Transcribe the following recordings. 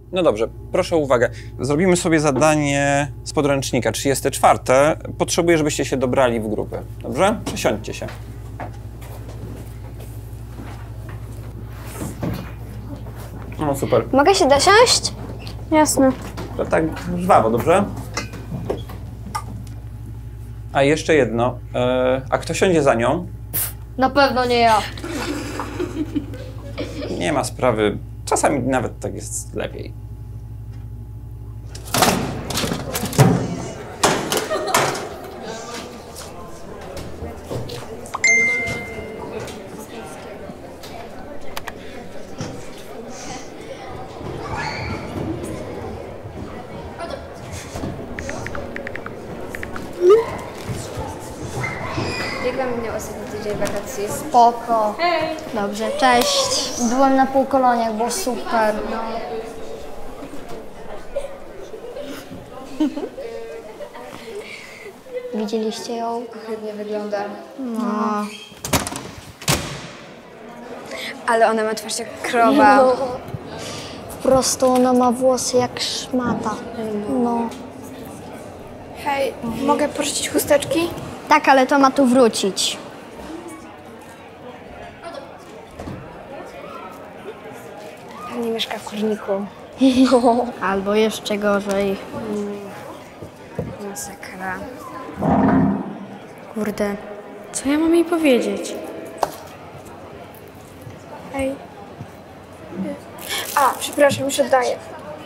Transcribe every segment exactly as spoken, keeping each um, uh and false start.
No dobrze, proszę o uwagę. Zrobimy sobie zadanie z podręcznika trzydzieste czwarte. Potrzebuję, żebyście się dobrali w grupy. Dobrze? Przesiądźcie się. No super. Mogę się dosiąść? Jasne. To tak żwawo, dobrze? A jeszcze jedno. E, a kto siądzie za nią? Na pewno nie ja. Nie ma sprawy. Czasami nawet tak jest lepiej. Jak wam minął ostatni tydzień wakacji? Spoko. Hej. Dobrze, cześć. Byłem na półkoloniach, było super. Widzieliście ją? Ohydnie wygląda. No. Ale ona ma twarz jak krowa. No. Po prostu ona ma włosy jak szmata. No. Hej, mogę porzucić chusteczki? Tak, ale to ma tu wrócić. Pewnie mieszka w kurniku. No. Albo jeszcze gorzej. Masakra. Kurde, co ja mam jej powiedzieć? Hej. A, przepraszam, już oddaję.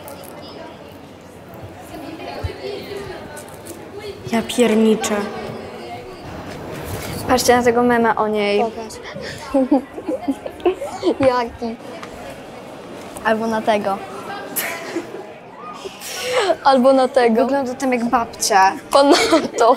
Ja pierniczę. Patrzcie na tego mema o niej. Jaki? Albo na tego. Albo na tego. Wygląda tam jak babcia. Ponadto.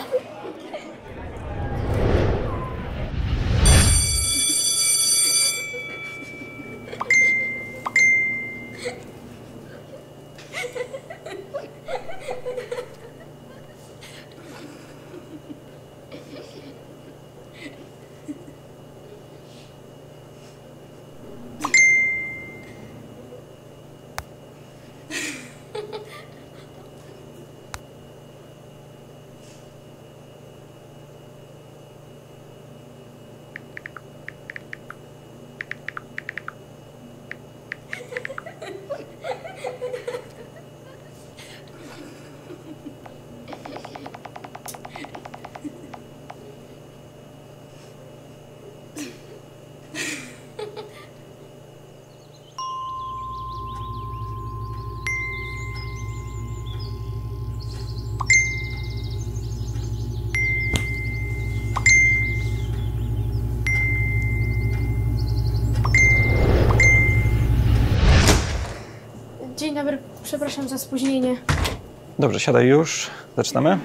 Dzień dobry, przepraszam za spóźnienie. Dobrze, siadaj już. Zaczynamy.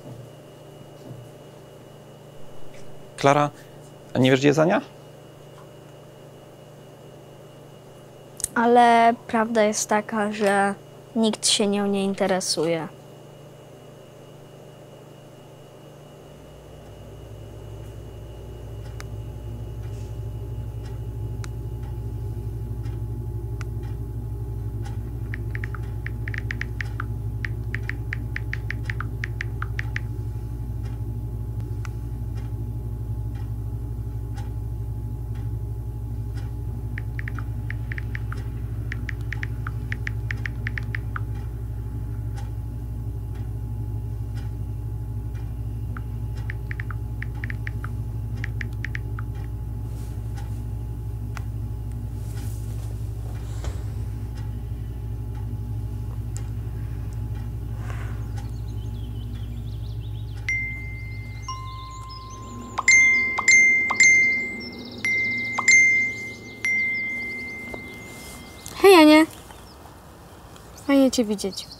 Klara, a nie wiesz, gdzie jest Ania? Ale prawda jest taka, że nikt się nią nie interesuje. Hej, Ania. Fajnie cię widzieć.